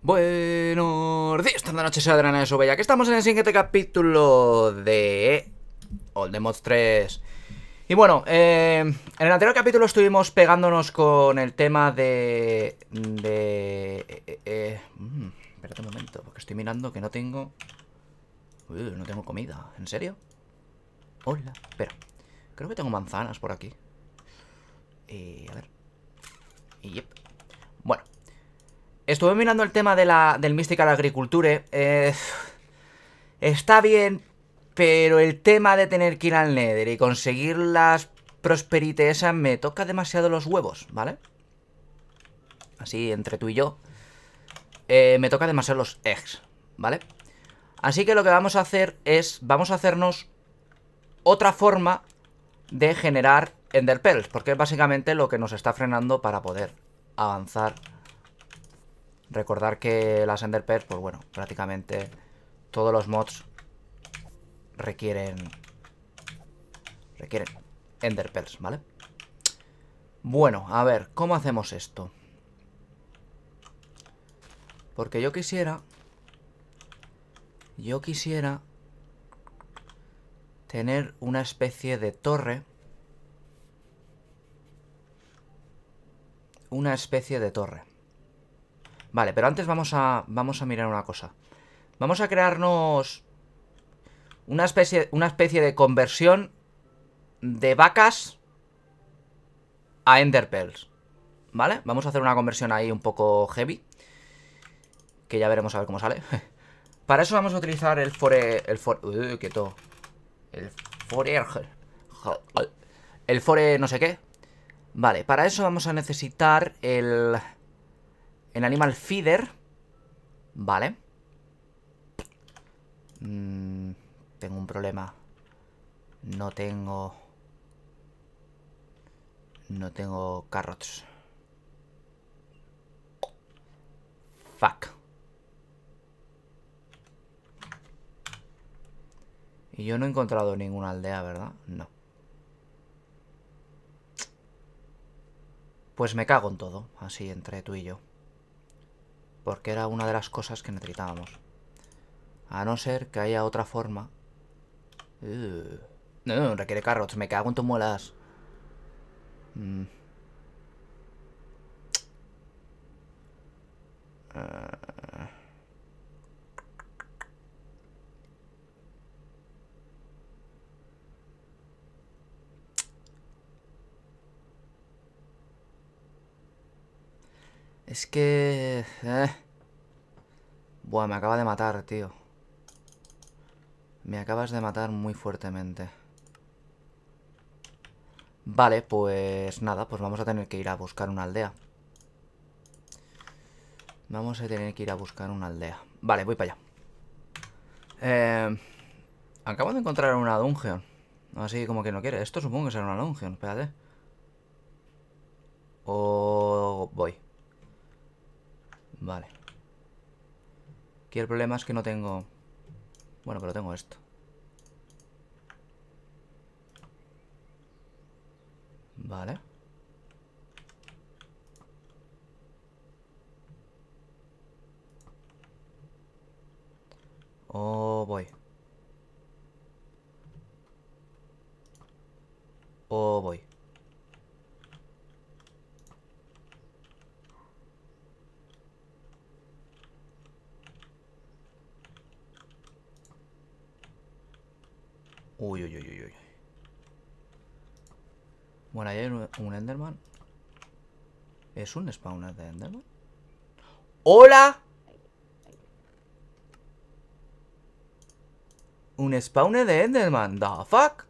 Buenos días, esta noche se Adriana de Sobella, que estamos en el siguiente capítulo de All the Mods 3. Y bueno, en el anterior capítulo estuvimos pegándonos con el tema espérate un momento, porque estoy mirando que no tengo... no tengo comida, ¿en serio? Hola, espera, creo que tengo manzanas por aquí. A ver. Yep. Bueno, estuve mirando el tema del Mystical Agriculture. Está bien, pero el tema de tener que ir al Nether y conseguir las Prosperity esas me toca demasiado los huevos, ¿vale? Así, entre tú y yo, me toca demasiado los eggs, ¿vale? Así que lo que vamos a hacer es, vamos a hacernos otra forma de generar Ender Pearls, porque es básicamente lo que nos está frenando para poder avanzar. Recordar que las Ender Pearls, pues bueno, prácticamente todos los mods requieren Ender Pearls, ¿vale? Bueno, a ver, ¿cómo hacemos esto? Porque yo quisiera tener una especie de torre. Vale, pero antes vamos a mirar una cosa. Vamos a crearnos una especie de conversión de vacas a Ender Pearls, ¿vale? Vamos a hacer una conversión ahí un poco heavy, que ya veremos a ver cómo sale. Para eso vamos a utilizar el quieto. El fore no sé qué. Vale, para eso vamos a necesitar el Animal Feeder. Vale. Tengo un problema. No tengo carrots. Fuck. Y yo no he encontrado ninguna aldea, ¿verdad? No. Pues me cago en todo, así entre tú y yo. Porque era una de las cosas que necesitábamos. A no ser que haya otra forma. No, requiere carrots. Me cago en tus muelas. Es que... Buah, me acaba de matar, tío. Me acabas de matar muy fuertemente. Vale, pues nada, pues vamos a tener que ir a buscar una aldea. Vale, voy para allá. Acabo de encontrar una dungeon. Así como que no quiere. Esto supongo que será una dungeon, espérate. O voy. Vale. Aquí el problema es que no tengo... Bueno, pero tengo esto. Vale. O voy. O voy. Uy, uy, uy, uy, uy. Bueno, ahí hay un Enderman. ¿Es un spawner de Enderman? ¡Hola! Un spawner de Enderman. ¿The fuck?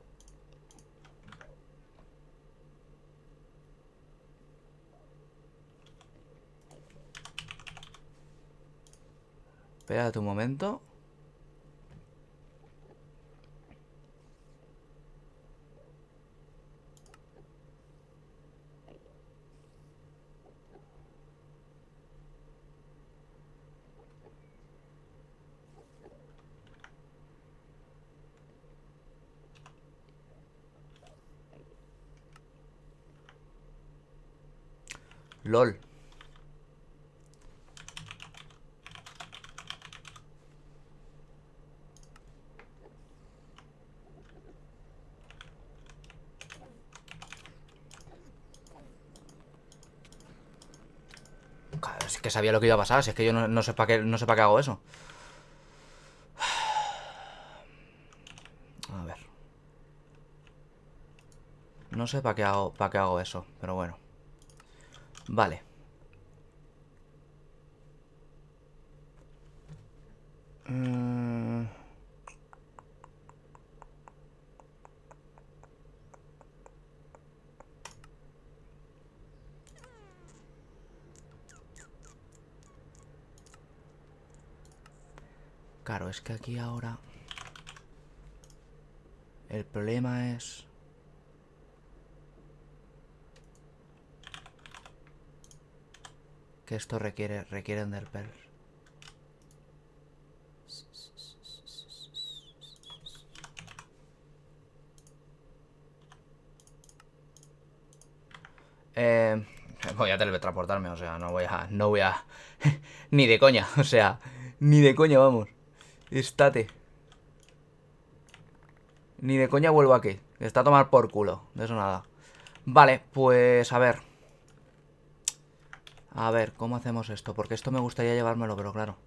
Espérate un momento. LOL. Es que sabía lo que iba a pasar. Si es que yo no sé para qué hago eso. A ver. No sé para qué hago eso, pero bueno. Vale. Claro, es que aquí ahora el problema es... que esto requiere Enderpearls. Voy a teletransportarme, o sea, no voy a... Ni de coña, o sea, ni de coña, vamos. Estate. Ni de coña vuelvo aquí. Está a tomar por culo, de eso nada. Vale, pues a ver. A ver, ¿cómo hacemos esto? Porque esto me gustaría llevármelo, pero claro.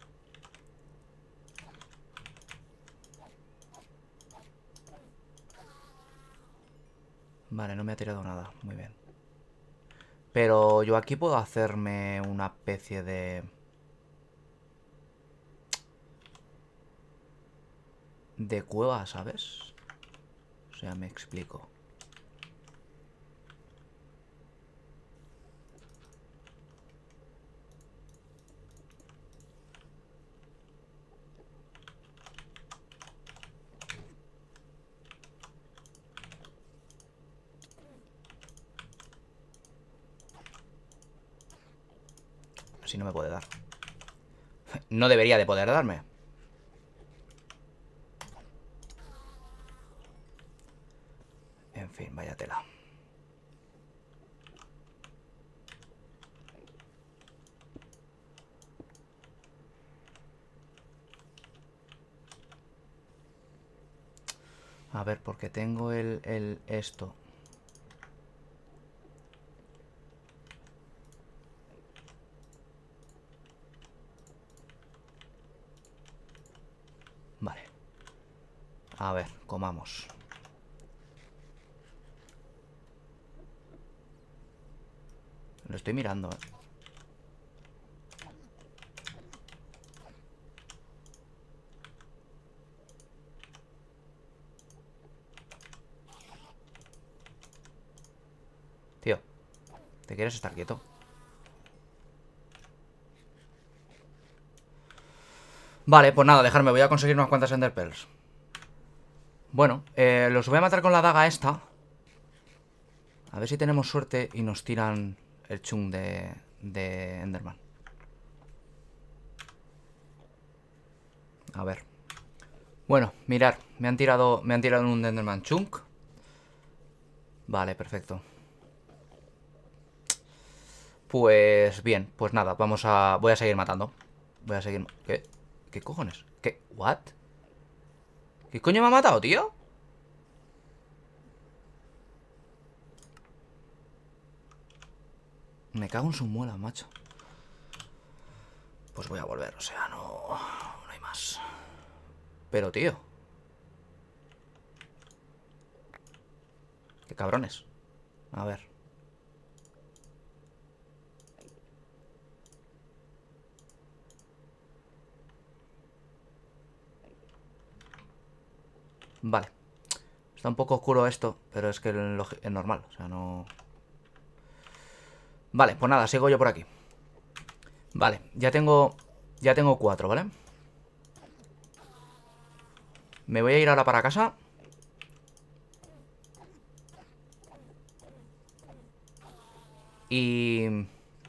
Vale, no me ha tirado nada, muy bien. Pero yo aquí puedo hacerme una especie de cueva, ¿sabes? O sea, me explico. Así no me puede dar. No debería de poder darme. En fin, vaya tela. A ver, porque tengo esto. Vale. A ver, comamos. Lo estoy mirando, Tío, ¿te quieres estar quieto? Vale, pues nada, dejarme. Voy a conseguir unas cuantas Enderpearls. Bueno, los voy a matar con la daga esta. A ver si tenemos suerte y nos tiran el chung de Enderman. A ver. Bueno, mirad, me han tirado un Enderman chunk. Vale, perfecto. Pues bien, pues nada, voy a seguir matando. Voy a seguir... ¿Qué? ¿Qué cojones? ¿Qué? ¿What? ¿Qué coño me ha matado, tío? Me cago en su muela, macho. Pues voy a volver, o sea, no hay más. Pero, tío, qué cabrones. A ver. Vale. Está un poco oscuro esto, pero es que es normal, o sea, no... Vale, pues nada, sigo yo por aquí. Vale, ya tengo 4, ¿vale? Me voy a ir ahora para casa. Y...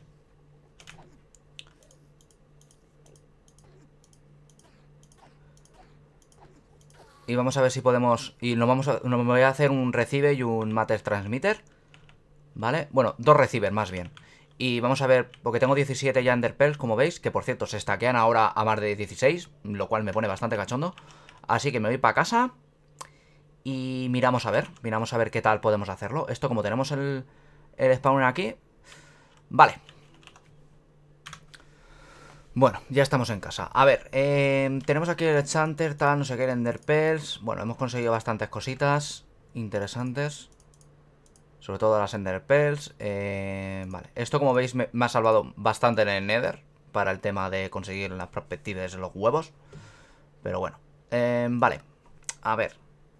Y vamos a ver si podemos... Y nos voy a hacer un receiver y un matter transmitter. ¿Vale? Bueno, 2 receiver más bien. Y vamos a ver, porque tengo 17 ya Enderpearls, como veis, que por cierto se stackean ahora a más de 16, lo cual me pone bastante cachondo. Así que me voy para casa y miramos a ver qué tal podemos hacerlo. Esto, como tenemos el spawner aquí... Vale. Bueno, ya estamos en casa. A ver, tenemos aquí el Enchanter, tal, no sé qué, el Ender Pearls. Bueno, hemos conseguido bastantes cositas interesantes. Sobre todo las Ender Pearls. Vale, esto como veis me ha salvado bastante en el Nether. Para el tema de conseguir las perspectivas de los huevos. Pero bueno, vale. A ver.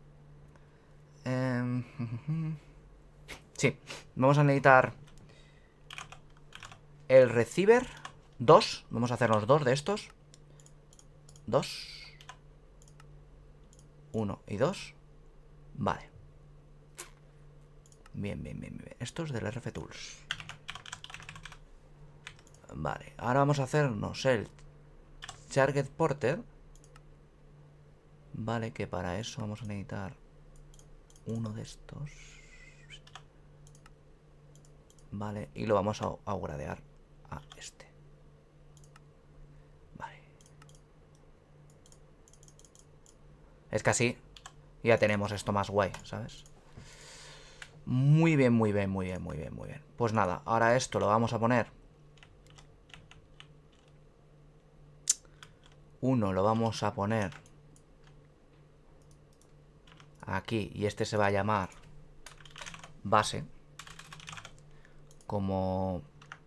Sí, vamos a necesitar el receiver. 2, vamos a hacernos 2 de estos. 2. 1 y 2. Vale. Bien, bien, bien, bien. Esto es del RF Tools. Vale, ahora vamos a hacernos el Target Porter. Vale, que para eso vamos a necesitar uno de estos. Vale, y lo vamos a gradear a este. Vale. Es que así ya tenemos esto más guay, ¿sabes? Muy bien, muy bien, muy bien, muy bien, muy bien. Pues nada, ahora esto lo vamos a poner. Uno lo vamos a poner aquí y este se va a llamar base. Como...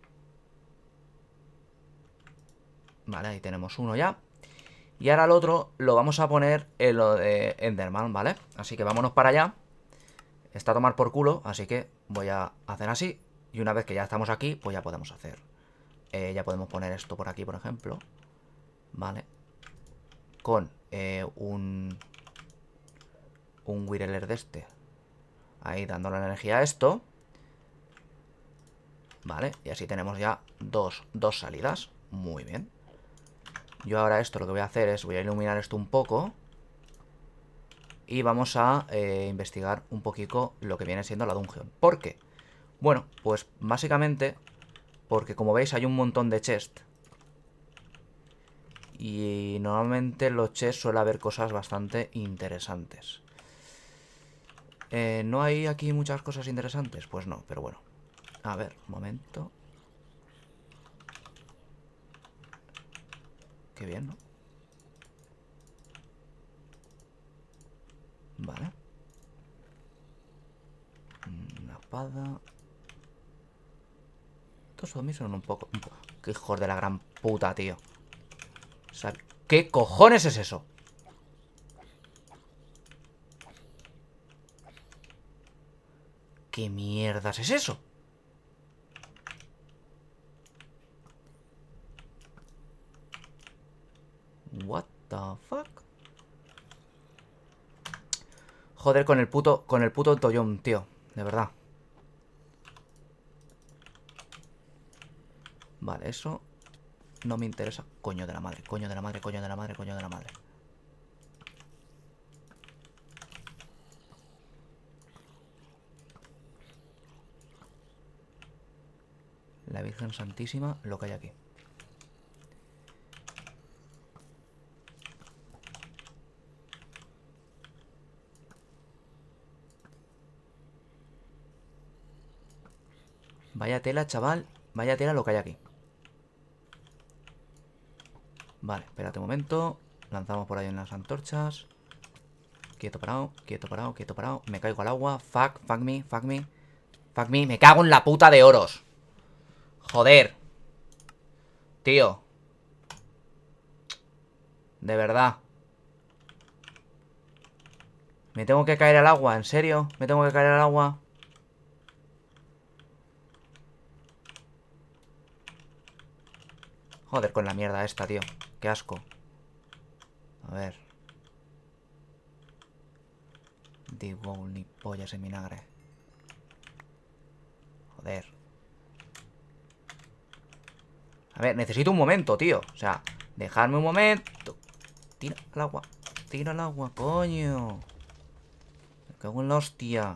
Vale, ahí tenemos uno ya. Y ahora el otro lo vamos a poner en lo de Enderman, ¿vale? Así que vámonos para allá. Está a tomar por culo, así que voy a hacer así. Y una vez que ya estamos aquí, pues ya podemos hacer. Ya podemos poner esto por aquí, por ejemplo. Vale. Con un Whirler de este. Ahí dándole la energía a esto. Vale, y así tenemos ya dos salidas. Muy bien. Yo ahora esto lo que voy a hacer es, voy a iluminar esto un poco. Y vamos a investigar un poquito lo que viene siendo la dungeon. ¿Por qué? Bueno, pues básicamente porque como veis hay un montón de chests. Y normalmente en los chests suele haber cosas bastante interesantes. ¿No hay aquí muchas cosas interesantes? Pues no, pero bueno. A ver, un momento. Qué bien, ¿no? Vale. Una espada. Estos zombies son un poco... Qué hijos de la gran puta, tío. ¿Qué cojones es eso? ¿Qué mierdas es eso? What the fuck? Joder, con el puto tollón, tío. De verdad. Vale, eso no me interesa. Coño de la madre, coño de la madre, coño de la madre, coño de la madre. La Virgen Santísima, lo que hay aquí. Vaya tela, chaval. Vaya tela lo que hay aquí. Vale, espérate un momento. Lanzamos por ahí en las antorchas. Quieto parado, quieto parado, quieto parado. Me caigo al agua. Fuck me, fuck me. Fuck me, me cago en la puta de oros. Joder. Tío. De verdad. Me tengo que caer al agua, ¿en serio? Me tengo que caer al agua. Joder con la mierda esta, tío. Qué asco. A ver. Digo, ni pollas en vinagre. Joder. A ver, necesito un momento, tío. O sea, dejadme un momento. Tira al agua. Tira al agua, coño. Me cago en la hostia.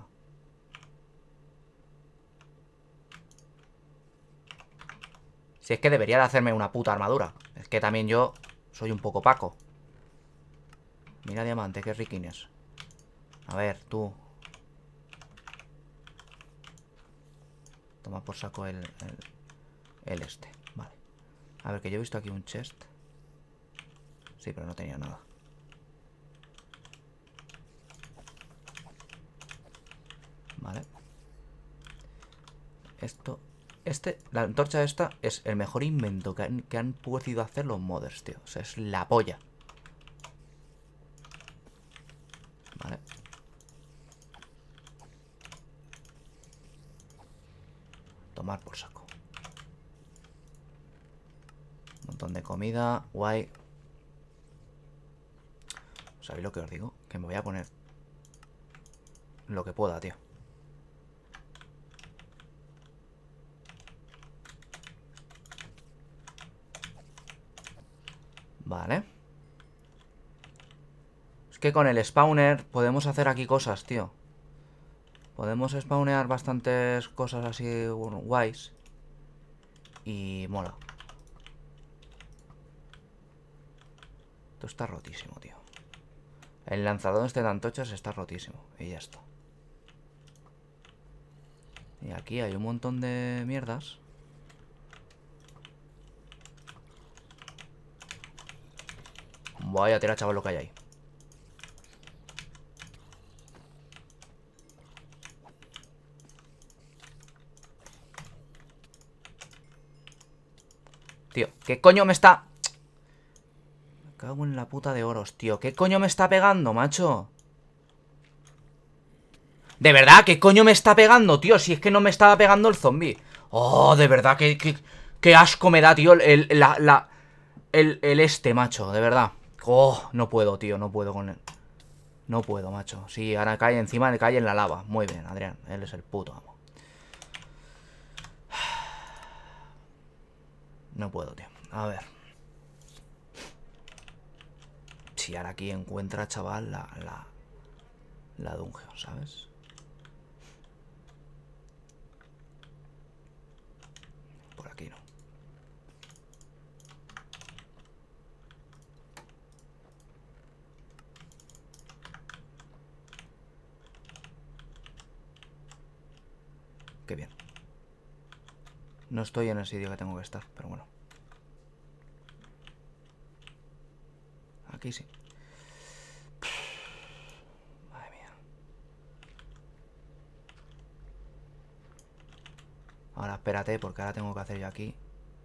Si es que debería de hacerme una puta armadura. Es que también yo soy un poco opaco. Mira diamante, qué riquines. A ver, tú. Toma por saco el este. Vale. A ver, que yo he visto aquí un chest. Sí, pero no tenía nada. Vale. Esto... la antorcha esta es el mejor invento que han podido hacer los modders, tío. O sea, es la polla. Vale. Tomar por saco. Un montón de comida. Guay. ¿Sabéis lo que os digo? Que me voy a poner lo que pueda, tío. Vale. Es que con el spawner podemos hacer aquí cosas, tío. Podemos spawnear bastantes cosas así guays. Y mola. Esto está rotísimo, tío. El lanzador este de antorchas está rotísimo. Y ya está. Y aquí hay un montón de mierdas. Vaya tela, chaval, lo que hay ahí. Tío, ¿qué coño me está...? Me cago en la puta de oros, tío. ¿Qué coño me está pegando, macho? ¿De verdad? ¿Qué coño me está pegando, tío? Si es que no me estaba pegando el zombie. Oh, de verdad, qué asco me da, tío, el este, macho, de verdad. Oh, no puedo, tío, no puedo con él. No puedo, macho. Sí, ahora cae encima, cae en la lava. Muy bien, Adrián, él es el puto amo. No puedo, tío. A ver. Si ahora aquí encuentra, chaval, la dungeon, ¿sabes? Por aquí no. Qué bien. No estoy en el sitio que tengo que estar, pero bueno. Aquí sí. Madre mía. Ahora espérate, porque ahora tengo que hacer yo aquí.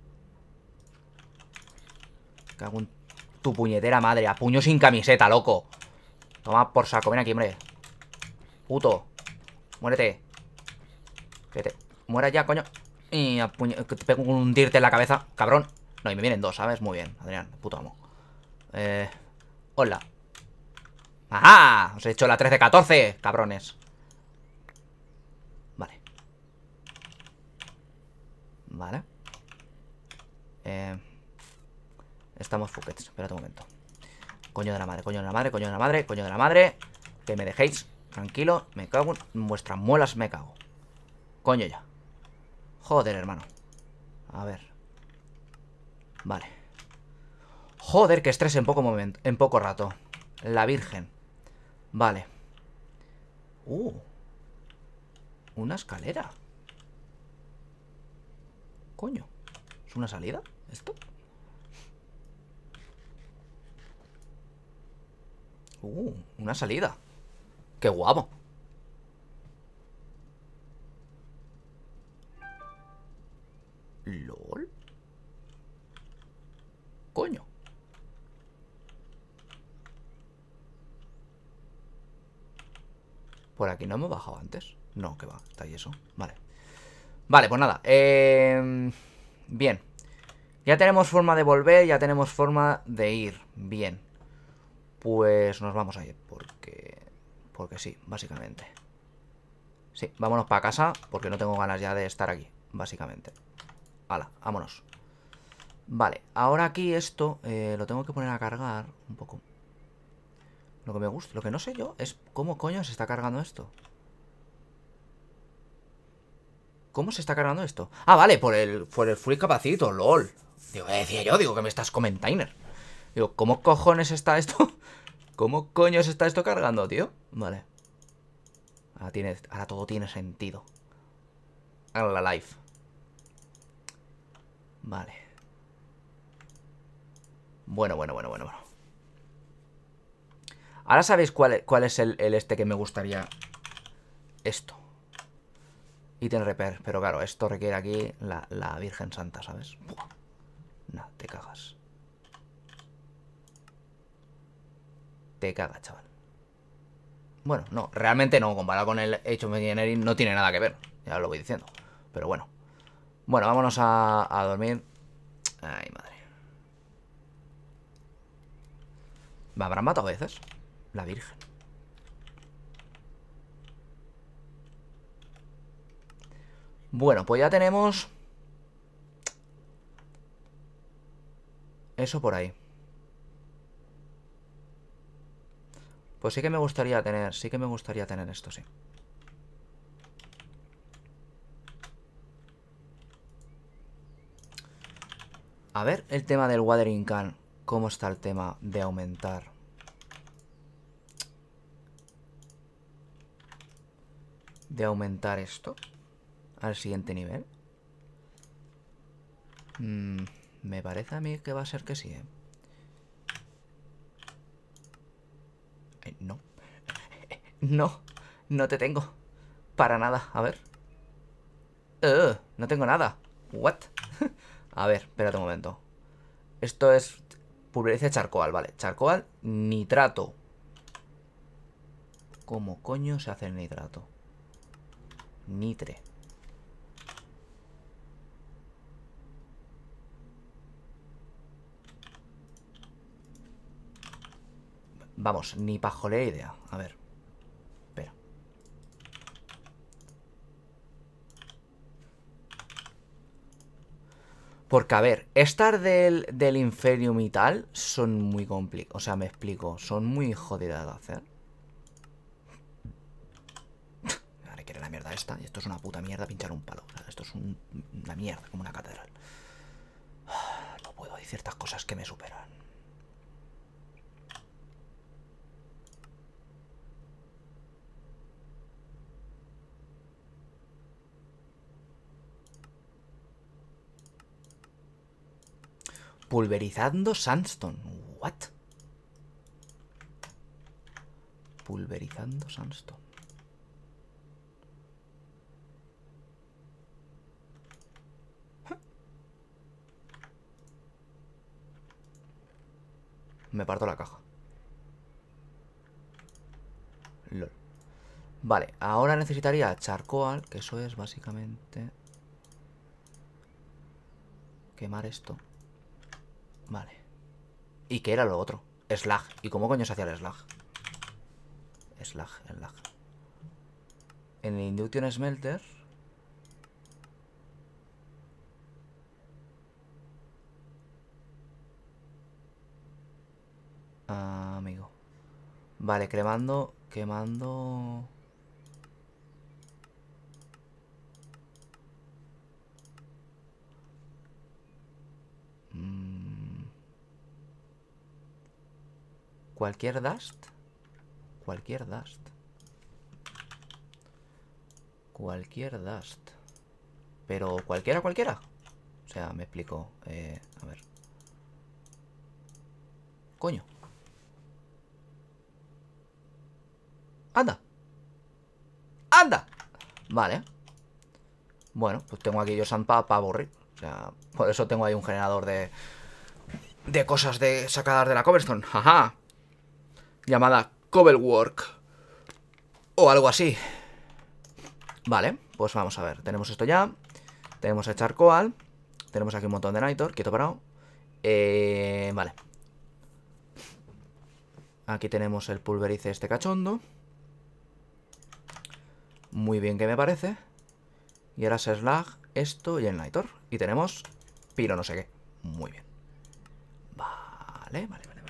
Cago en tu puñetera madre. A puño sin camiseta, loco. Toma por saco. Ven aquí, hombre. Puto. Muérete. Que te mueras ya, coño. Y a puño... que te pego un tirte en la cabeza, cabrón. No, y me vienen dos, ¿sabes? Muy bien, Adrián. Puto amo. Hola. ¡Ajá! Os he hecho la 13 de 14, cabrones. Vale. Vale. Estamos fuckets. Espérate un momento. Coño de la madre, coño de la madre, coño de la madre, coño de la madre. Que me dejéis tranquilo. Me cago en vuestras muelas, me cago. Coño ya. Joder, hermano. A ver. Vale. Joder, que estrés en poco momento, en poco rato. La virgen. Vale. Una escalera. Coño. ¿Es una salida? ¿Esto? Una salida. Qué guapo. LOL. Coño. Por aquí no hemos bajado antes. No, que va, está ahí eso. Vale. Vale, pues nada. Bien. Ya tenemos forma de volver, ya tenemos forma de ir. Bien. Pues nos vamos a ir porque sí, básicamente. Sí, vámonos para casa porque no tengo ganas ya de estar aquí, básicamente. Hala, vámonos. Vale, ahora aquí esto lo tengo que poner a cargar un poco. Lo que me gusta, lo que no sé yo es cómo coño se está cargando esto. ¿Cómo se está cargando esto? Ah, vale, por el full capacito, lol. Digo, ¿qué decía yo? Digo que me estás comentainer. Digo, ¿cómo cojones está esto? ¿Cómo coño se está esto cargando, tío? Vale. Ahora todo tiene sentido. Ahora la live. Vale. Bueno. Ahora sabéis cuál es el este que me gustaría. Esto. Item repair. Pero claro, esto requiere aquí la Virgen Santa, ¿sabes? Buah. Nah, te cagas. Te cagas, chaval. Bueno, no, realmente no. Comparado con el Age of Engineering no tiene nada que ver. Ya lo voy diciendo. Pero bueno. Bueno, vámonos a dormir. Ay, madre. ¿Me habrán matado a veces? La Virgen. Bueno, pues ya tenemos eso por ahí. Pues sí que me gustaría tener, esto, sí. A ver el tema del watering can. ¿Cómo está el tema de aumentar? De aumentar esto al siguiente nivel. Me parece a mí que va a ser que sí, ¿eh? No. No te tengo. Para nada, a ver. No tengo nada. What? A ver, espérate un momento. Esto es pulveriza charcoal, vale. Charcoal, nitrato. ¿Cómo coño se hace el nitrato? Nitre. Vamos, ni pajolea idea. A ver. Espera. Porque, a ver, estas del Inferium y tal son muy complicadas. O sea, me explico. Son muy jodidas de hacer. Ahora quiere la mierda esta. Y esto es una puta mierda pinchar un palo. O sea, esto es una mierda, como una catedral. No puedo. Hay ciertas cosas que me superan. Pulverizando sandstone. What? Pulverizando sandstone. Me parto la caja. LOL. Vale, ahora necesitaría charcoal, que eso es básicamente quemar esto. Vale. ¿Y qué era lo otro? Slag. ¿Y cómo coño se hacía el slag? Slag. En el Induction Smelter. Amigo. Vale, quemando. Cualquier dust. Pero cualquiera. O sea, me explico. A ver. Coño. ¡Anda! Vale. Bueno, pues tengo aquí yo Sandpa para aburrir. O sea, por eso tengo ahí un generador de cosas sacadas de la Cobblestone. Ajá. Llamada Cobblework. O algo así. Vale, pues vamos a ver. Tenemos esto ya. Tenemos el charcoal. Tenemos aquí un montón de Nitor. Quieto parado. Vale. Aquí tenemos el pulverice este cachondo. Muy bien que me parece. Y ahora es slag, esto y el Nitor. Y tenemos piro no sé qué. Muy bien. Vale.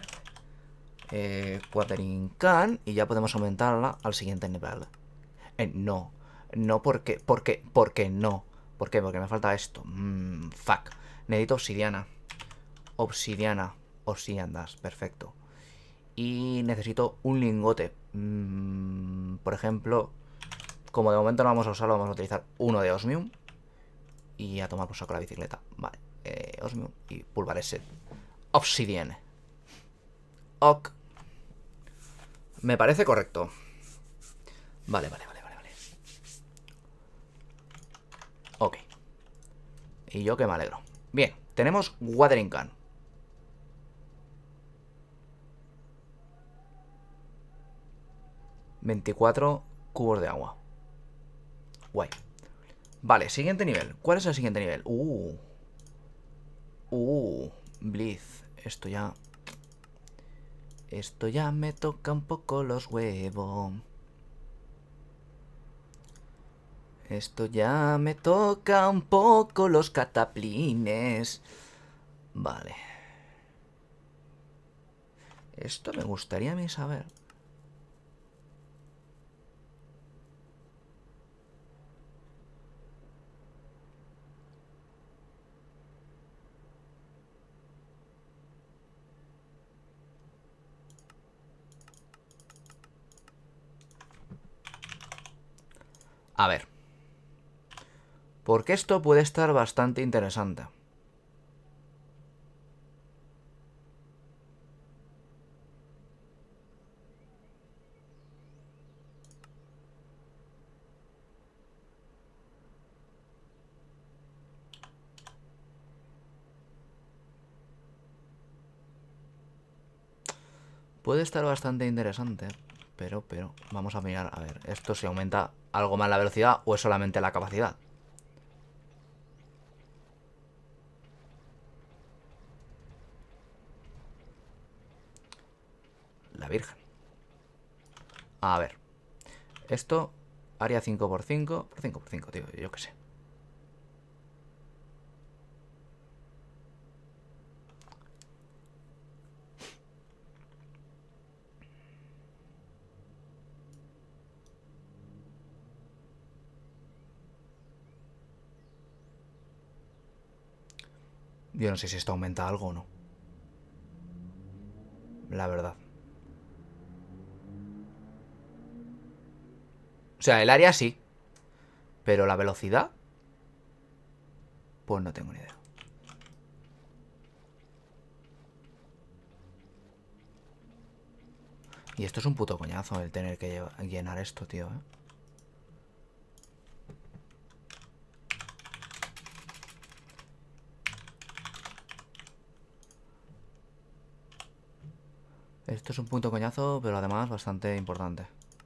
Watering can. Y ya podemos aumentarla al siguiente nivel. No, porque no. ¿Por qué? Porque me falta esto. Fuck. Necesito obsidiana. Obsidian dust, perfecto. Y necesito un lingote. Por ejemplo, como de momento no vamos a usarlo, vamos a utilizar uno de osmium. Y a tomar por saco la bicicleta. Vale, osmium y pulverized. Obsidian. Ok. Me parece correcto. Vale. Ok. Y yo que me alegro. Bien, tenemos Watering Can. ...24 cubos de agua. Guay. Vale, siguiente nivel. ¿Cuál es el siguiente nivel? Blitz. Esto ya me toca un poco los huevos. Esto ya me toca un poco los cataplines. Vale. Esto me gustaría a mí saber. A ver. Porque esto puede estar bastante interesante. Puede estar bastante interesante. Pero, vamos a mirar. A ver, ¿esto se aumenta algo más la velocidad o es solamente la capacidad? La Virgen. A ver. Esto haría 5×5. Por 5×5, tío. Yo qué sé. Yo no sé si esto aumenta algo o no. La verdad. O sea, el área sí. Pero la velocidad... pues no tengo ni idea. Y esto es un puto coñazo el tener que llenar esto, tío, ¿eh? Esto es un punto coñazo, pero además bastante importante.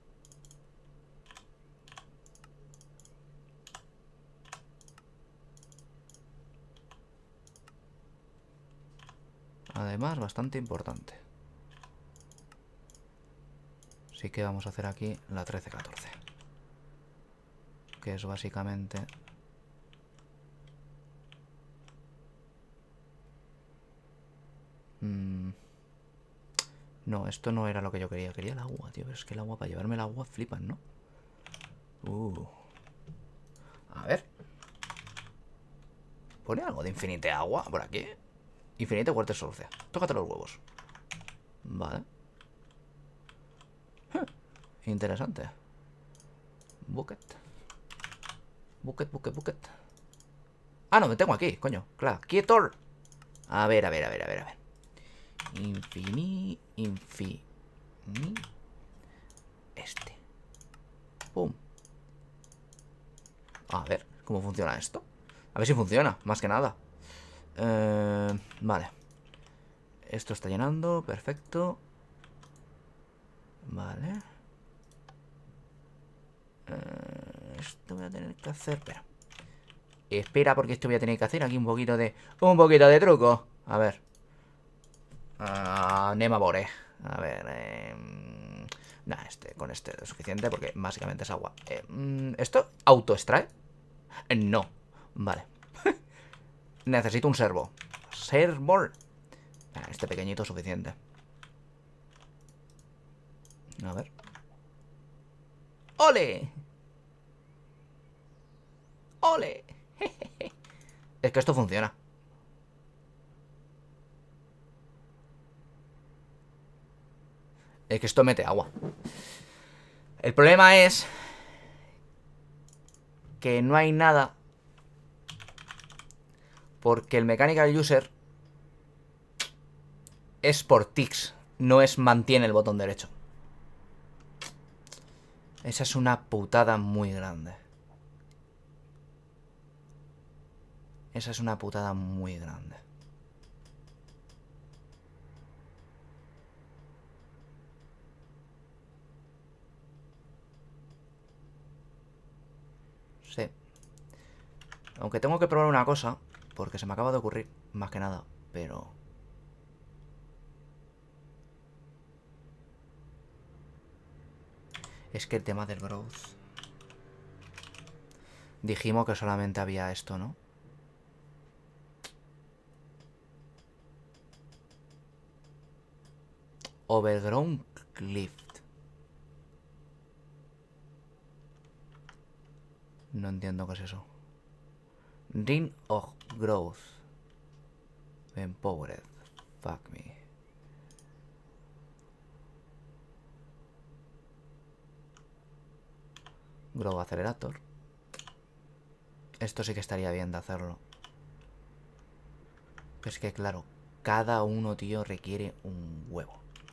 Además, bastante importante. Así que vamos a hacer aquí la 13-14. Que es básicamente... No, esto no era lo que yo quería. Quería el agua, tío. Pero es que el agua, para llevarme el agua, flipan, ¿no? A ver. ¿Pone algo de infinite agua por aquí? Infinite water source. Tócate los huevos. Vale. Interesante. Bucket. Bucket. Ah, no, me tengo aquí, coño. Claro, quieto. A ver. Este. Pum. A ver, ¿cómo funciona esto? A ver si funciona, más que nada. Vale. Esto está llenando, perfecto. Vale. Esto voy a tener que hacer... Espera, porque esto voy a tener que hacer aquí un poquito de truco. A ver. Nemabore. A ver. Nah, con este es suficiente porque básicamente es agua. ¿Esto auto extrae? No. Vale. Necesito un servo. Servo. Este pequeñito es suficiente. A ver. ¡Ole! ¡Ole! Es que esto funciona. Es que esto mete agua. El problema es que no hay nada, porque el Mechanical User es por tics, no es mantiene el botón derecho. Esa es una putada muy grande. Esa es una putada muy grande. Sí. Aunque tengo que probar una cosa, porque se me acaba de ocurrir, más que nada, pero... Es que el tema del growth... Dijimos que solamente había esto, ¿no? Overgrown Cliff. No entiendo qué es eso. Ring of Growth. Empowered. Fuck me. Grow Accelerator. Esto sí que estaría bien de hacerlo. Es que claro, cada uno, tío, requiere un huevo.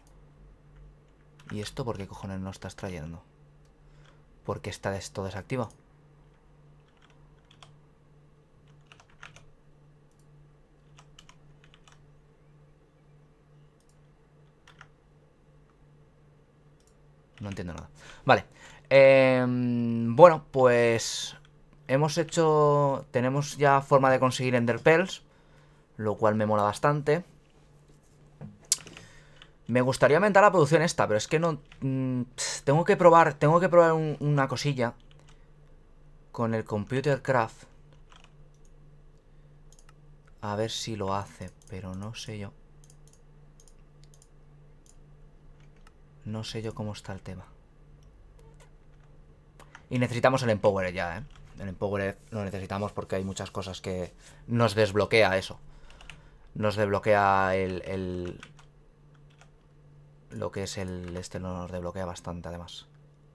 ¿Y esto por qué cojones no estás trayendo? Porque está esto desactivado. No entiendo nada. Vale. Bueno, pues... Hemos hecho... Tenemos ya forma de conseguir Enderpearls, lo cual me mola bastante. Me gustaría aumentar la producción esta, pero es que no... tengo que probar una cosilla con el Computer Craft. A ver si lo hace, pero no sé yo. No sé yo cómo está el tema. Y necesitamos el Empowered ya, ¿eh? El Empowered lo necesitamos porque hay muchas cosas que nos desbloquea eso. Nos desbloquea lo que es el... Este nos desbloquea bastante, además.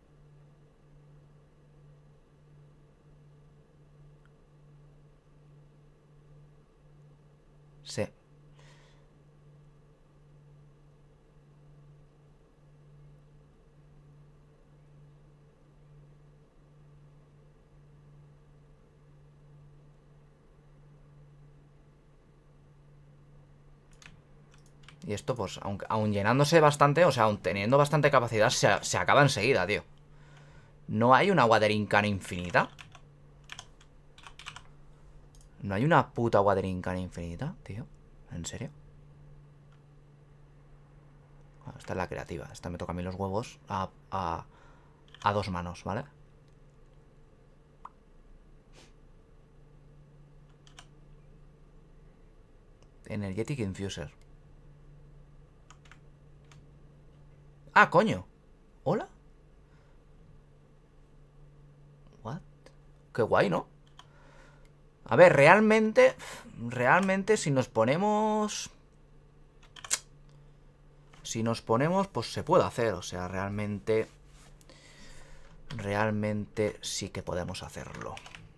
Sí. Y esto, pues, aun llenándose bastante, o sea, aun teniendo bastante capacidad, se acaba enseguida, tío. ¿No hay una Watering Can infinita? ¿No hay una puta Watering Can infinita, tío? ¿En serio? Bueno, esta es la creativa. Esta me toca a mí los huevos a dos manos, ¿vale? Energetic Infuser. Ah, coño. ¿Hola? What? Qué guay, ¿no? A ver, realmente si nos ponemos... Si nos ponemos, pues se puede hacer. O sea, realmente sí que podemos hacerlo.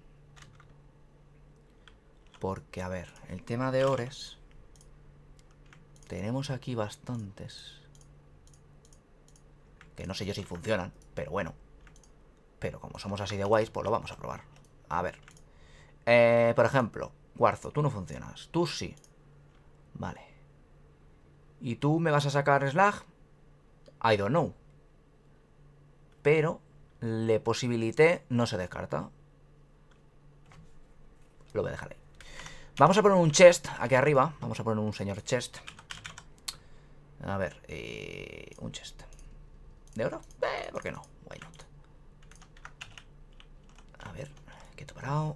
Porque, a ver, el tema de ores... Tenemos aquí bastantes. Que no sé yo si funcionan, pero bueno. Pero como somos así de guays, pues lo vamos a probar. A ver. Por ejemplo, cuarzo, tú no funcionas. Tú sí. Vale. ¿Y tú me vas a sacar slag? I don't know. Pero le posibilité, no se descarta. Lo voy a dejar ahí. Vamos a poner un chest aquí arriba. Vamos a poner un señor chest. A ver, un chest. ¿De oro? ¿Por qué no? Why not? A ver, quieto parado.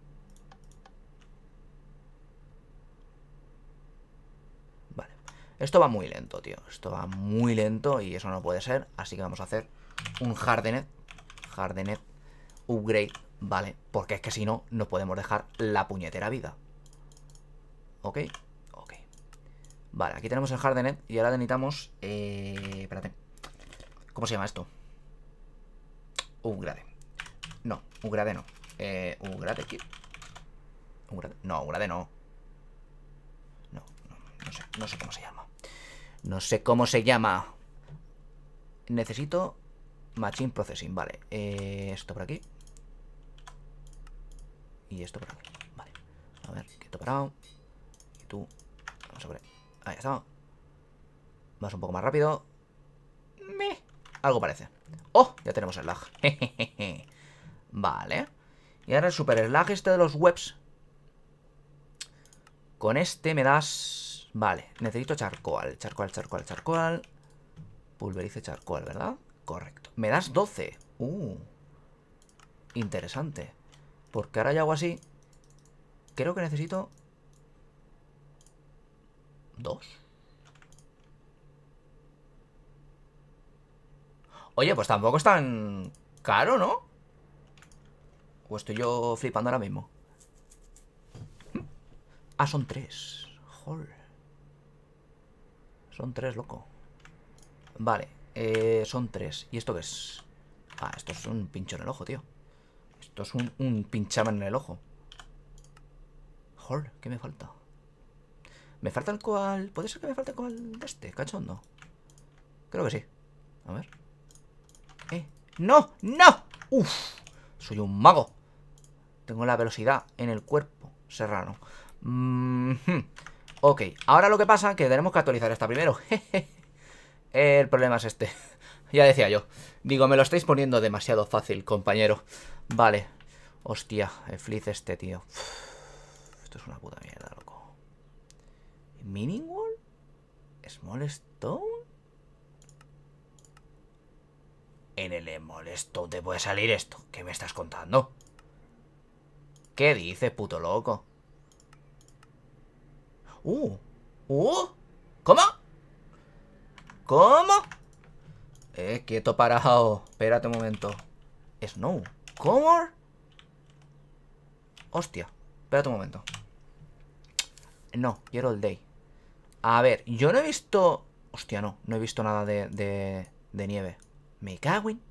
Vale. Esto va muy lento, tío. Esto va muy lento y eso no puede ser. Así que vamos a hacer un Hardened upgrade, ¿vale? Porque es que si no, no podemos dejar la puñetera vida. ¿Ok? Ok. Vale, aquí tenemos el Hardened y ahora necesitamos... espérate. ¿Cómo se llama esto? Upgrade. No, upgrade no. Upgrade kit. No, upgrade no. No sé cómo se llama. No sé cómo se llama. Necesito Machine Processing, vale. Esto por aquí. Y esto por aquí, vale. A ver, quieto parado. Y tú, vamos a ver. Ahí está. Vamos un poco más rápido. Algo parece. ¡Oh! Ya tenemos el lag. Vale. Y ahora el super lag este de los webs. Con este me das... Vale, necesito charcoal. Charcoal. Pulverice charcoal, ¿verdad? Correcto. Me das 12. Interesante. Porque ahora ya hago así. Creo que necesito... 2. Oye, pues tampoco es tan caro, ¿no? ¿O estoy yo flipando ahora mismo? Ah, son 3. Joder. Son 3, loco. Vale, son 3. ¿Y esto qué es? Ah, esto es un pincho en el ojo, tío. Esto es un pinchamen en el ojo. Joder, ¿qué me falta? ¿Me falta el coal? ¿Puede ser que me falte el coal de este, cachondo? Creo que sí. A ver. ¡No! ¡No! ¡Uf! Soy un mago. Tengo la velocidad en el cuerpo serrano. Ok, ahora lo que pasa es que tenemos que actualizar esta primero. El problema es este. Ya decía yo. Digo, me lo estáis poniendo demasiado fácil, compañero. Vale. Hostia, el flitz este, tío. Esto es una puta mierda, loco. ¿Mining wall? ¿Small stone? En el Small stone te puede salir esto. ¿Qué me estás contando? ¿Qué dices, puto loco? ¿Cómo? ¿Cómo? Quieto parado. Espérate un momento. Snow. ¿Cómo? Hostia. Espérate un momento. No, quiero el day. A ver, yo no he visto... Hostia, no. No he visto nada de nieve. Me cago en...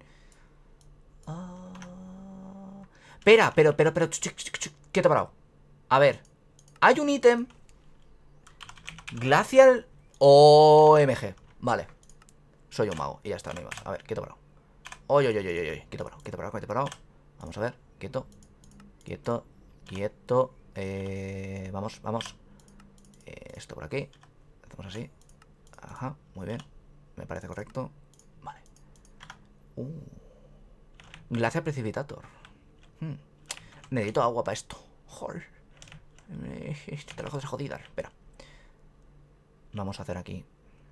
Espera, pero... Quieto parado. A ver. Hay un ítem. Glacial OMG. Vale. Soy un mago. Y ya está, no hay más. A ver, quieto parado. Oye. Quieto parado. Vamos a ver. Quieto. Vamos. Esto por aquí. Hacemos así. Ajá, muy bien. Me parece correcto. Vale. Glacial Precipitator. Necesito agua para esto. Joder. Te lo jodas jodida. Espera. Vamos a hacer aquí.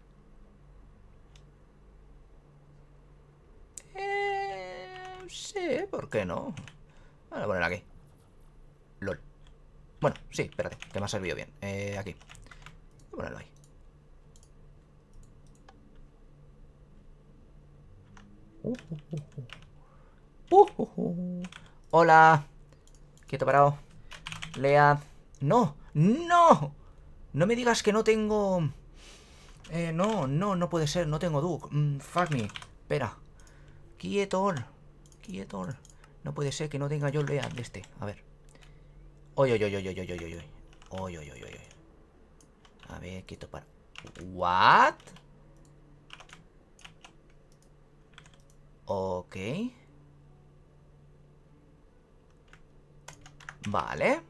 Sí, ¿por qué no? Voy a poner aquí. LOL. Bueno, sí, espérate, que me ha servido bien. Aquí. Voy a ponerlo ahí. Hola. Quieto parado. Lea. No. No me digas que no tengo... no puede ser. No tengo Duke. Fuck me. Espera. Quieto. No puede ser que no tenga yo Lea de este. A ver. Oye. A ver, quieto para... ¿What? Ok. Vale.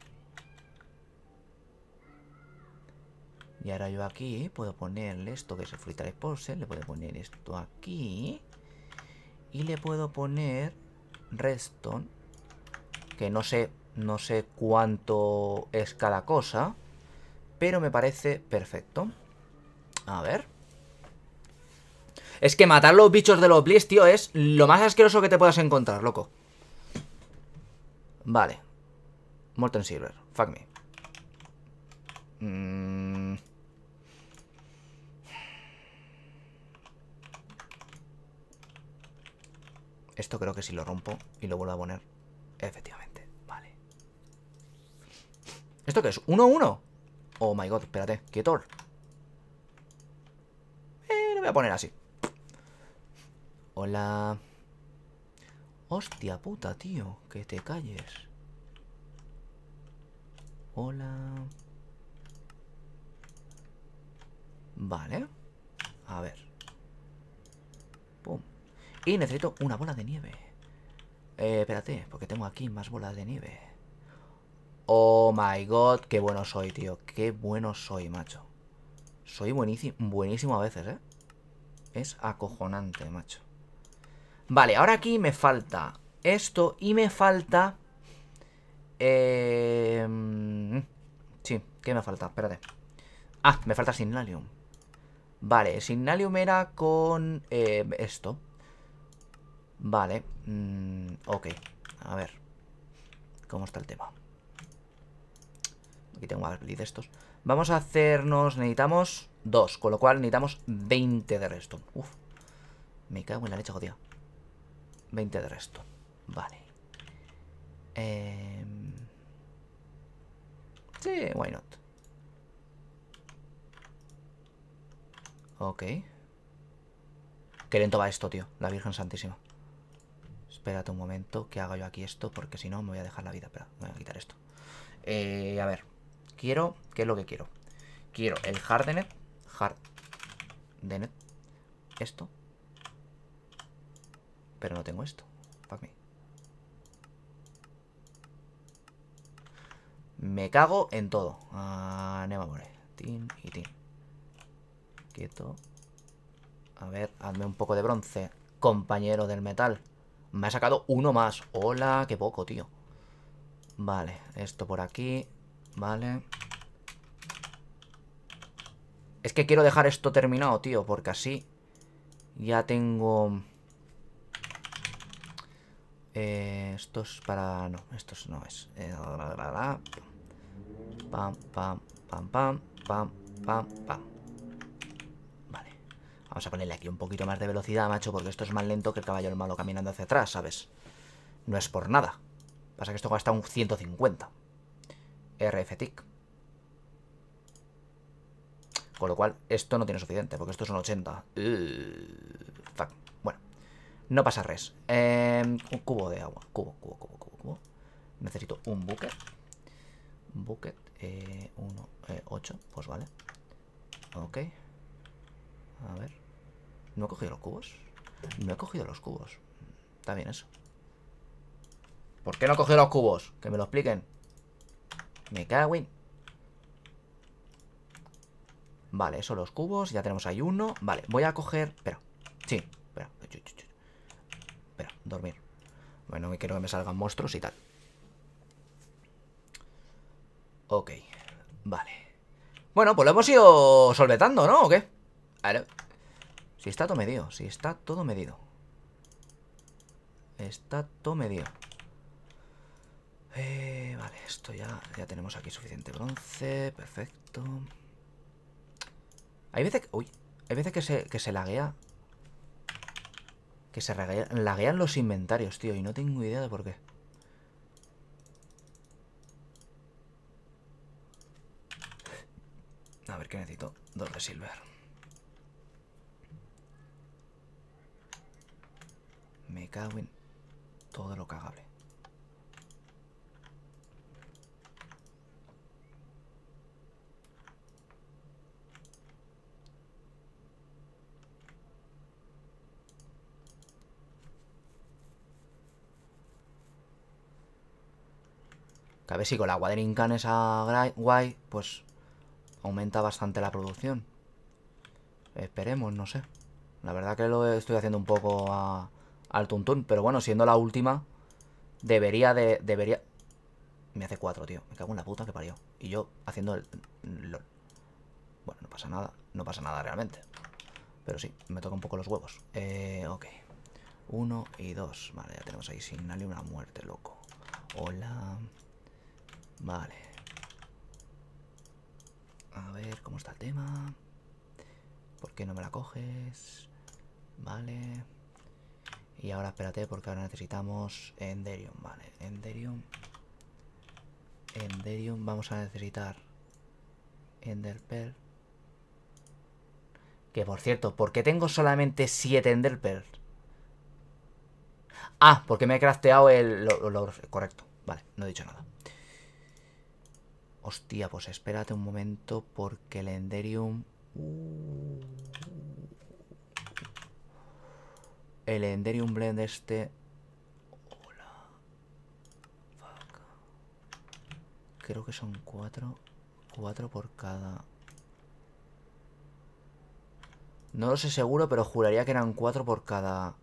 Y ahora yo aquí puedo ponerle esto que es el Fruitary Pulse. Le puedo poner esto aquí. Y le puedo poner Redstone. Que no sé cuánto es cada cosa. Pero me parece perfecto. A ver. Es que matar los bichos de los Bliss, tío, es lo más asqueroso que te puedas encontrar, loco. Vale. Molten Silver. Fuck me. Esto creo que si lo rompo y lo vuelvo a poner. Efectivamente. Vale. ¿Esto qué es? ¿1-1? Oh my god, espérate. Quieto. Lo voy a poner así. Hola. Hostia puta, tío. Que te calles. Hola. Vale. A ver. Pum. Y necesito una bola de nieve. Espérate, porque tengo aquí más bolas de nieve. Oh my god, qué bueno soy, tío. Qué bueno soy, macho. Soy buenísimo, buenísimo a veces, ¿eh? Es acojonante, macho. Vale, ahora aquí me falta esto y me falta... Sí, ¿qué me falta? Espérate. Ah, me falta Signalium. Vale, Signalium era con... esto. Vale. Ok. A ver. ¿Cómo está el tema? Aquí tengo más de estos. Vamos a hacernos... Necesitamos 2, con lo cual necesitamos 20 de redstone. Uf. Me cago en la leche, jodida. 20 de redstone. Vale. Sí, why not. Ok. Qué lento va esto, tío. La Virgen Santísima. Espérate un momento que haga yo aquí esto, porque si no me voy a dejar la vida. Espera, voy a quitar esto. A ver. Quiero... ¿Qué es lo que quiero? Quiero el Hardenet. Hardenet. Esto. Pero no tengo esto. Fuck me. Me cago en todo. Nevamore. Tin y tin. Quieto. A ver, hazme un poco de bronce, compañero del metal. Me ha sacado uno más. Hola, qué poco, tío. Vale, esto por aquí. Vale. Es que quiero dejar esto terminado, tío, porque así ya tengo... esto es para... No, esto no es. Pam, pam, pam, pam, pam, pam, pam. Vale. Vamos a ponerle aquí un poquito más de velocidad, macho, porque esto es más lento que el caballo del malo caminando hacia atrás, ¿sabes? No es por nada. Pasa que esto gasta un 150. RF-TIC. Con lo cual, esto no tiene suficiente, porque esto es un 80. Fuck. Bueno, no pasa res. Un cubo de agua. Cubo. Necesito un bucket. Bucket. 8. Pues vale. Ok. A ver. ¿No he cogido los cubos? No he cogido los cubos. Está bien eso. ¿Por qué no he cogido los cubos? Que me lo expliquen. Me cago en... Vale, eso los cubos. Ya tenemos ahí uno. Vale, voy a coger... Espera. Sí, espera. Espera, dormir. Bueno, me quiero que me salgan monstruos y tal. Ok, vale. Bueno, pues lo hemos ido solvetando, ¿no? ¿O qué? Vale. Si está todo medido, si está todo medido. Está todo medido. Vale, esto ya tenemos aquí suficiente bronce. Perfecto. Hay veces que... Uy, hay veces que se laguea. Que se laguean los inventarios, tío. Y no tengo idea de por qué. A ver, ¿qué necesito? 2 de silver. Me cago en todo lo cagable. Que a ver si con la Watering Can esa guay, pues aumenta bastante la producción. Esperemos, no sé. La verdad que lo estoy haciendo un poco al tuntún. Pero bueno, siendo la última, debería... Me hace 4, tío. Me cago en la puta que parió. Y yo haciendo el... LOL. Bueno, no pasa nada. No pasa nada realmente. Pero sí, me toca un poco los huevos. Ok. 1 y 2. Vale, ya tenemos ahí Signalium, una muerte, loco. Hola. Vale. A ver, ¿cómo está el tema? ¿Por qué no me la coges? Vale. Y ahora espérate, porque ahora necesitamos Enderium. Vale, Enderium. Enderium, vamos a necesitar Enderpearl. Que por cierto, ¿por qué tengo solamente 7 Enderpearl? Ah, porque me he crafteado el... correcto, vale, no he dicho nada. Hostia, pues espérate un momento, porque el Enderium... El Enderium Blend este... Hola. Fuck. Creo que son 4. 4 por cada... No lo sé seguro, pero juraría que eran 4 por cada...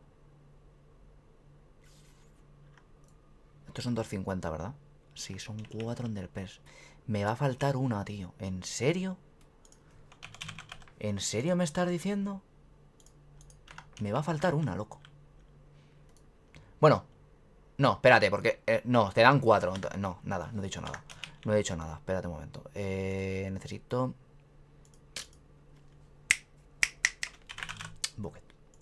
Estos son 250, ¿verdad? Sí, son 4 Enderpearls. Me va a faltar una, tío. ¿En serio? ¿En serio me estás diciendo? Me va a faltar una, loco. Bueno, no, espérate, porque... no, te dan 4. No, nada, no he dicho nada. No he dicho nada, espérate un momento. Necesito... Bucket.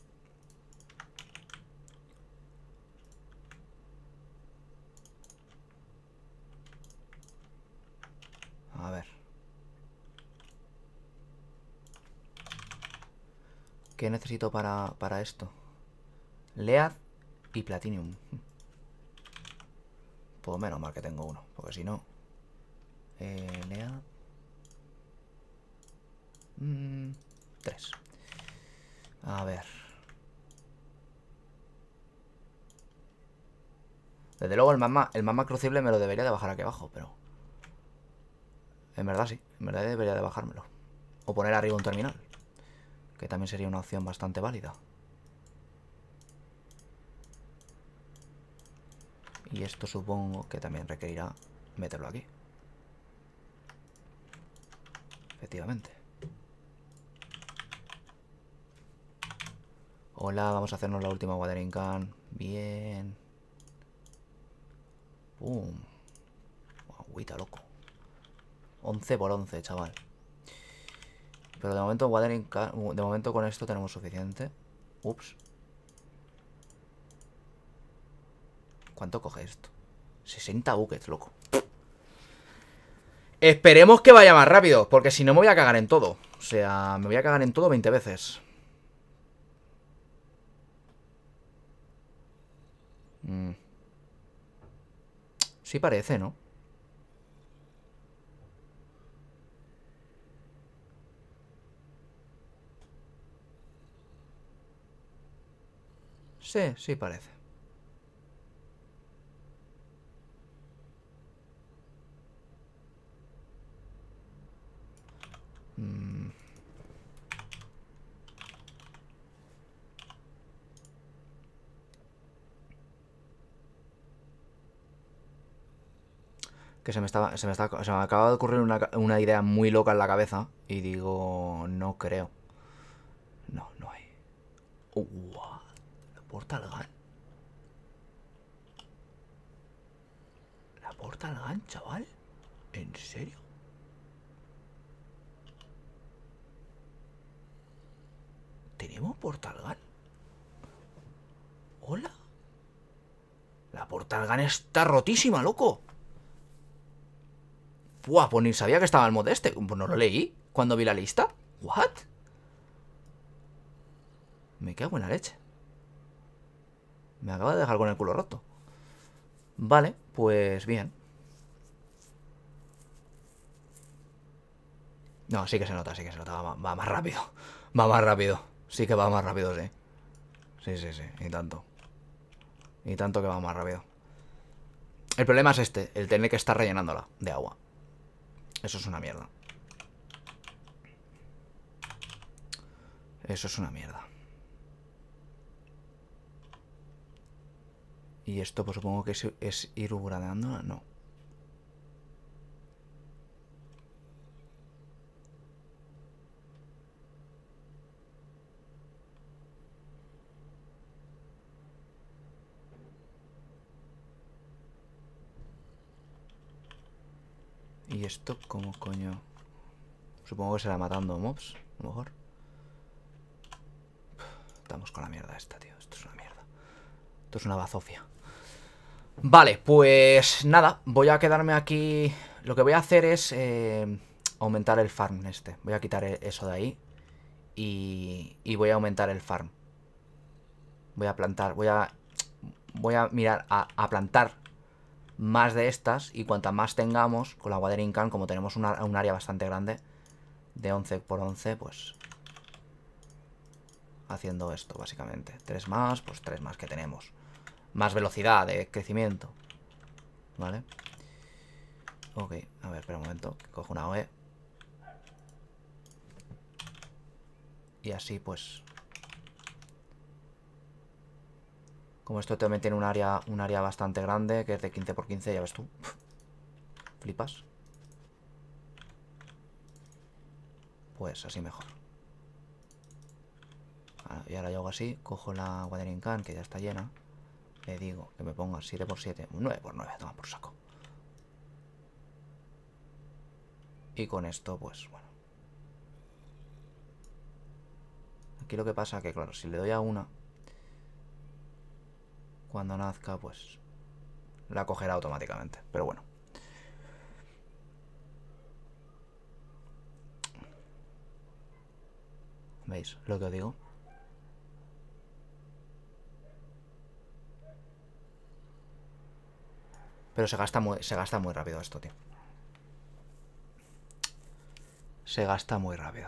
A ver. ¿Qué necesito para esto? Lead y Platinum. Pues menos mal que tengo uno, porque si no... Lead... 3. A ver. Desde luego el magma crucible me lo debería de bajar aquí abajo, pero... En verdad sí, en verdad debería de bajármelo. O poner arriba un terminal, que también sería una opción bastante válida. Y esto supongo que también requerirá meterlo aquí. Efectivamente. Hola, vamos a hacernos la última watering can. Bien. Pum. Agüita, loco. 11 por 11, chaval. Pero de momento watering can, de momento con esto tenemos suficiente. Ups. ¿Cuánto coge esto? 60 buckets, loco. Esperemos que vaya más rápido, porque si no me voy a cagar en todo. O sea, me voy a cagar en todo 20 veces. Sí parece, ¿no? Sí, sí parece. Que se me acaba de ocurrir una idea muy loca en la cabeza. Y digo, no creo. No, no hay. La Portal Gun. La Portal Gun, chaval. ¿En serio? ¿Tenemos Portal Gun? ¿Hola? La Portal Gun está rotísima, loco. Buah, pues ni sabía que estaba el mod este. Pues no lo leí cuando vi la lista. ¿What? Me cago en la leche. Me acaba de dejar con el culo roto. Vale, pues bien. No, sí que se nota, sí que se nota. Va más rápido. Va más rápido. Sí que va más rápido, sí. Sí, sí, sí. Y tanto. Y tanto que va más rápido. El problema es este, el tener que estar rellenándola de agua. Eso es una mierda. Eso es una mierda. Y esto pues supongo que es ir gradeándola, no. ¿Y esto cómo coño? Supongo que será matando mobs, a lo mejor. Estamos con la mierda esta, tío. Esto es una mierda. Esto es una bazofia. Vale, pues nada. Voy a quedarme aquí. Lo que voy a hacer es aumentar el farm este. Voy a quitar eso de ahí. Y voy a aumentar el farm. Voy a plantar. Voy a mirar a plantar más de estas. Y cuantas más tengamos, con la watering can, como tenemos un área bastante grande, de 11 por 11, pues haciendo esto, básicamente. 3 más, pues 3 más que tenemos. Más velocidad de crecimiento. ¿Vale? Ok, a ver, espera un momento. Que cojo una OE. Y así, pues... Como esto también tiene un área bastante grande, que es de 15 por 15, ya ves tú. Flipas. Pues así mejor. Y ahora yo hago así, cojo la watering can, que ya está llena. Le digo que me ponga 7 por 7, 9 por 9, toma por saco. Y con esto, pues bueno. Aquí lo que pasa es que, claro, si le doy a una, cuando nazca, pues la cogerá automáticamente. Pero bueno. ¿Veis lo que os digo? Pero se gasta muy rápido esto, tío. Se gasta muy rápido.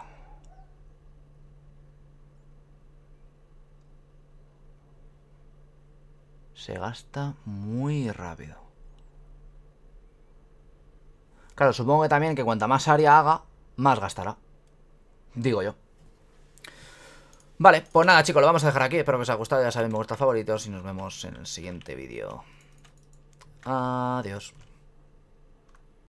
Se gasta muy rápido. Claro, supongo que también que cuanta más área haga, más gastará. Digo yo. Vale, pues nada, chicos, lo vamos a dejar aquí. Espero que os haya gustado. Ya sabéis, me gusta favoritos y nos vemos en el siguiente vídeo. Adiós.